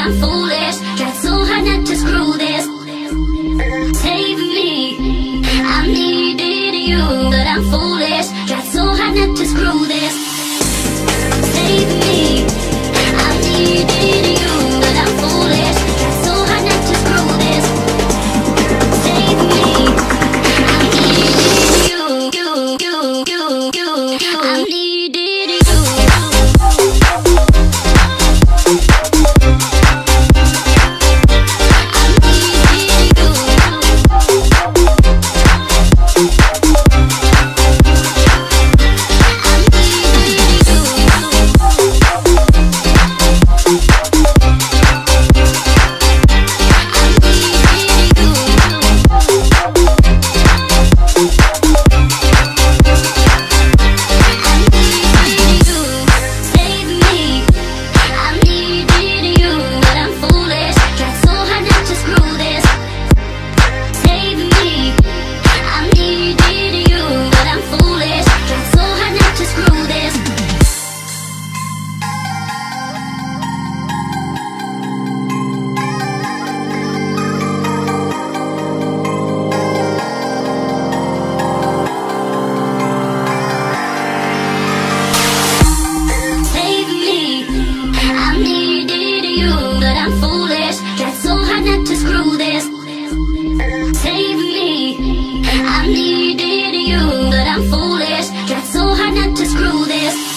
I'm foolish. Tried so hard not to screw this. Save me, I needed you, but I'm foolish. Tried so hard not to screw this. Save me, I needed you, but I'm foolish. Tried so hard not to screw this. Save me, I needed you, I needed you. I'm foolish, tried so hard not to screw this. Save me, I needed you, but I'm foolish, tried so hard not to screw this.